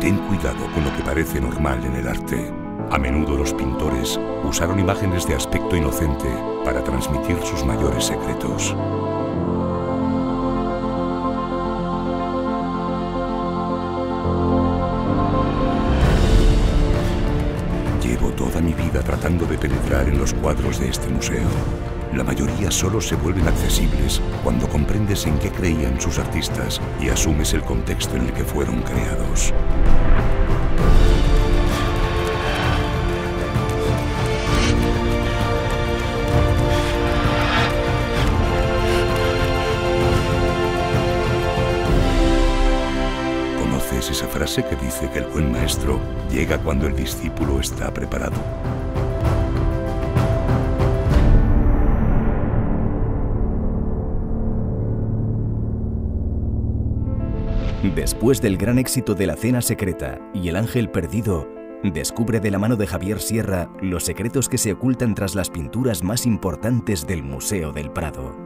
Ten cuidado con lo que parece normal en el arte. A menudo los pintores usaron imágenes de aspecto inocente para transmitir sus mayores secretos. Llevo toda mi vida tratando de penetrar en los cuadros de este museo. La mayoría solo se vuelven accesibles cuando comprendes en qué creían sus artistas y asumes el contexto en el que fueron creados. ¿Conoces esa frase que dice que el buen maestro llega cuando el discípulo está preparado? Después del gran éxito de La Cena Secreta y El Ángel Perdido, descubre de la mano de Javier Sierra los secretos que se ocultan tras las pinturas más importantes del Museo del Prado.